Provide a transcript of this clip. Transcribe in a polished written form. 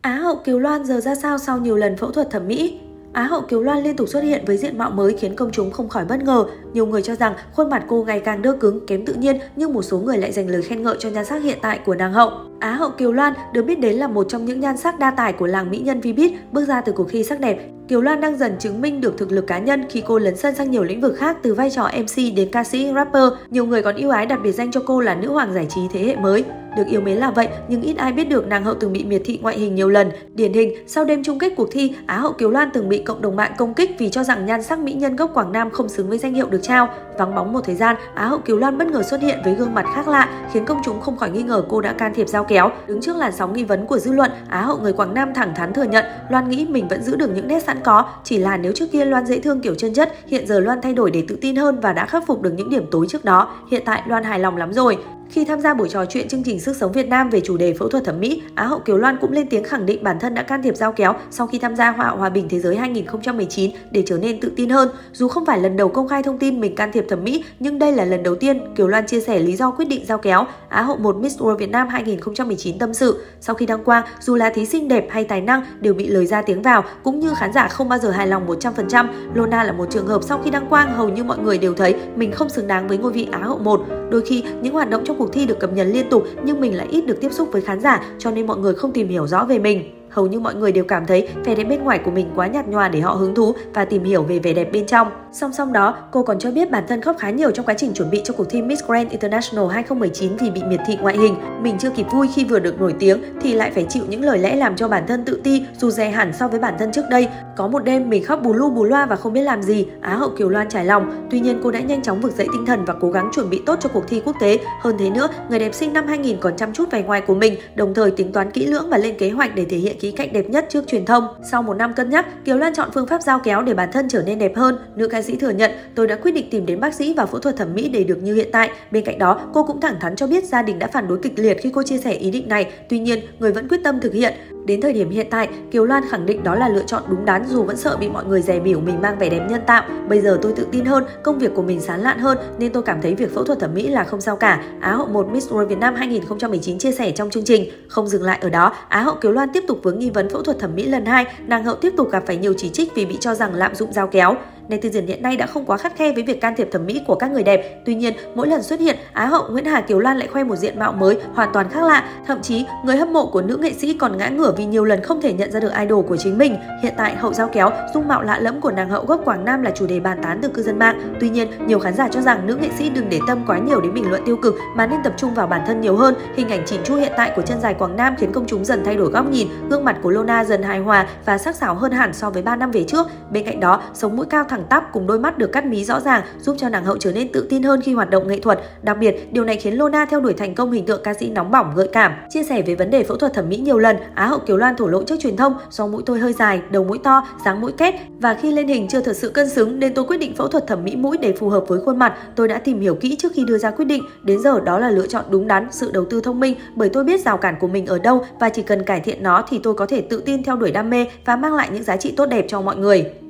Á hậu Kiều Loan giờ ra sao sau nhiều lần phẫu thuật thẩm mỹ? Á hậu Kiều Loan liên tục xuất hiện với diện mạo mới khiến công chúng không khỏi bất ngờ. Nhiều người cho rằng khuôn mặt cô ngày càng đơ cứng, kém tự nhiên, nhưng một số người lại dành lời khen ngợi cho nhan sắc hiện tại của nàng hậu. Á hậu Kiều Loan được biết đến là một trong những nhan sắc đa tài của làng mỹ nhân Vbiz. Bước ra từ cuộc thi sắc đẹp, Kiều Loan đang dần chứng minh được thực lực cá nhân khi cô lấn sân sang nhiều lĩnh vực khác, từ vai trò MC đến ca sĩ, rapper. Nhiều người còn ưu ái đặt biệt danh cho cô là nữ hoàng giải trí thế hệ mới. Được yêu mến là vậy, nhưng ít ai biết được nàng hậu từng bị miệt thị ngoại hình nhiều lần. Điển hình, sau đêm chung kết cuộc thi, Á hậu Kiều Loan từng bị cộng đồng mạng công kích vì cho rằng nhan sắc mỹ nhân gốc Quảng Nam không xứng với danh hiệu được trao. Vắng bóng một thời gian, Á hậu Kiều Loan bất ngờ xuất hiện với gương mặt khác lạ, khiến công chúng không khỏi nghi ngờ cô đã can thiệp dao kéo. Đứng trước làn sóng nghi vấn của dư luận, Á hậu người Quảng Nam thẳng thắn thừa nhận Loan nghĩ mình vẫn giữ được những nét sẵn có, chỉ là nếu trước kia Loan dễ thương kiểu chân chất, hiện giờ Loan thay đổi để tự tin hơn và đã khắc phục được những điểm tối trước đó. Hiện tại Loan hài lòng lắm rồi. Khi tham gia buổi trò chuyện chương trình Sức Sống Việt Nam về chủ đề phẫu thuật thẩm mỹ, Á hậu Kiều Loan cũng lên tiếng khẳng định bản thân đã can thiệp dao kéo sau khi tham gia Hoa hậu Hòa bình Thế giới 2019 để trở nên tự tin hơn. Dù không phải lần đầu công khai thông tin mình can thiệp thẩm mỹ, nhưng đây là lần đầu tiên Kiều Loan chia sẻ lý do quyết định dao kéo. Á hậu 1 Miss World Việt Nam 2019 tâm sự, sau khi đăng quang, dù là thí sinh đẹp hay tài năng đều bị lời ra tiếng vào, cũng như khán giả không bao giờ hài lòng 100%. Lona là một trường hợp sau khi đăng quang, hầu như mọi người đều thấy mình không xứng đáng với ngôi vị Á hậu 1. Đôi khi những hoạt động trong cuộc thi được cập nhật liên tục, nhưng mình lại ít được tiếp xúc với khán giả, cho nên mọi người không tìm hiểu rõ về mình. Hầu như mọi người đều cảm thấy vẻ đẹp bên ngoài của mình quá nhạt nhòa để họ hứng thú và tìm hiểu về vẻ đẹp bên trong. Song song đó, cô còn cho biết bản thân khóc khá nhiều trong quá trình chuẩn bị cho cuộc thi Miss Grand International 2019 vì bị miệt thị ngoại hình. Mình chưa kịp vui khi vừa được nổi tiếng thì lại phải chịu những lời lẽ làm cho bản thân tự ti, dù dè hẳn so với bản thân trước đây. Có một đêm mình khóc bù lu bù loa và không biết làm gì, Á hậu Kiều Loan trải lòng. Tuy nhiên cô đã nhanh chóng vực dậy tinh thần và cố gắng chuẩn bị tốt cho cuộc thi quốc tế. Hơn thế nữa, người đẹp sinh năm 2000 còn chăm chút vẻ ngoài của mình, đồng thời tính toán kỹ lưỡng và lên kế hoạch để thể hiện khí cạnh đẹp nhất trước truyền thông. Sau một năm cân nhắc, Kiều Loan chọn phương pháp dao kéo để bản thân trở nên đẹp hơn. Nữ ca sĩ thừa nhận, tôi đã quyết định tìm đến bác sĩ và phẫu thuật thẩm mỹ để được như hiện tại. Bên cạnh đó, cô cũng thẳng thắn cho biết gia đình đã phản đối kịch liệt khi cô chia sẻ ý định này. Tuy nhiên, người vẫn quyết tâm thực hiện. Đến thời điểm hiện tại, Kiều Loan khẳng định đó là lựa chọn đúng đắn dù vẫn sợ bị mọi người dè bỉu mình mang vẻ đẹp nhân tạo. Bây giờ tôi tự tin hơn, công việc của mình sáng lạn hơn nên tôi cảm thấy việc phẫu thuật thẩm mỹ là không sao cả. Á hậu 1 Miss World Việt Nam 2019 chia sẻ trong chương trình. Không dừng lại ở đó, Á hậu Kiều Loan tiếp tục vướng nghi vấn phẫu thuật thẩm mỹ lần 2, nàng hậu tiếp tục gặp phải nhiều chỉ trích vì bị cho rằng lạm dụng dao kéo. Netizen hiện nay đã không quá khắt khe với việc can thiệp thẩm mỹ của các người đẹp. Tuy nhiên, mỗi lần xuất hiện, Á hậu Nguyễn Hà Kiều Loan lại khoe một diện mạo mới hoàn toàn khác lạ. Thậm chí, người hâm mộ của nữ nghệ sĩ còn ngã ngửa vì nhiều lần không thể nhận ra được idol của chính mình. Hiện tại, hậu dao kéo, dung mạo lạ lẫm của nàng hậu gốc Quảng Nam là chủ đề bàn tán từ cư dân mạng. Tuy nhiên, nhiều khán giả cho rằng nữ nghệ sĩ đừng để tâm quá nhiều đến bình luận tiêu cực mà nên tập trung vào bản thân nhiều hơn. Hình ảnh chỉn chu hiện tại của chân dài Quảng Nam khiến công chúng dần thay đổi góc nhìn. Gương mặt của Lona dần hài hòa và sắc sảo hơn hẳn so với 3 năm về trước. Bên cạnh đó, sống mũi cao thẳng tắp cùng đôi mắt được cắt mí rõ ràng giúp cho nàng hậu trở nên tự tin hơn khi hoạt động nghệ thuật. Đặc biệt, điều này khiến Lona theo đuổi thành công hình tượng ca sĩ nóng bỏng gợi cảm. Chia sẻ về vấn đề phẫu thuật thẩm mỹ nhiều lần, Á hậu Kiều Loan thổ lộ trước truyền thông, do mũi tôi hơi dài, đầu mũi to, dáng mũi két và khi lên hình chưa thật sự cân xứng nên tôi quyết định phẫu thuật thẩm mỹ mũi để phù hợp với khuôn mặt. Tôi đã tìm hiểu kỹ trước khi đưa ra quyết định, đến giờ đó là lựa chọn đúng đắn, sự đầu tư thông minh bởi tôi biết rào cản của mình ở đâu và chỉ cần cải thiện nó thì tôi có thể tự tin theo đuổi đam mê và mang lại những giá trị tốt đẹp cho mọi người.